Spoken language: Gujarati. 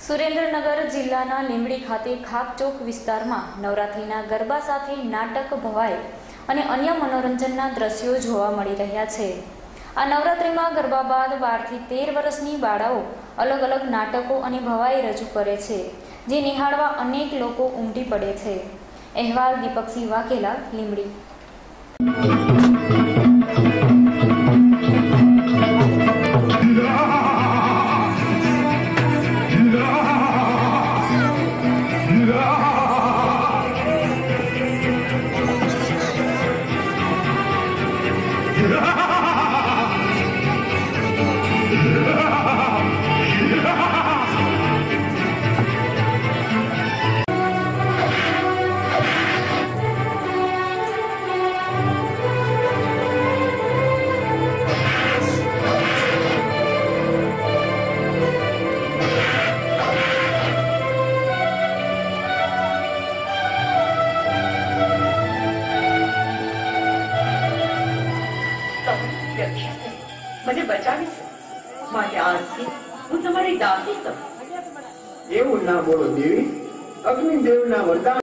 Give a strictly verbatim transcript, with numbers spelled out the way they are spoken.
સુરેન્દ્રનગર જિલ્લાના લીંબડી ખાતે ખાકચોક વિસ્તારમાં નવરાત્રિના ગરબા સાથે નાટક ભવાઈ અને અન્ય મનોરંજનના દ્રશ્યો જોવા મળી રહ્યા છે। આ નવરાત્રિમાં ગરબા બાદ બારથી તેર વર્ષની બાળાઓ અલગ અલગ નાટકો અને ભવાઈ રજૂ કરે છે, જે નિહાળવા અનેક લોકો ઉમટી પડે છે। અહેવાલ દીપકસિંહ વાઘેલા, લીંબડી। મને બચાવી છે, માટે આજથી હું તમારી દાસી છું। એવું ના બોલો દેવી, અગ્નિદેવના વરદાન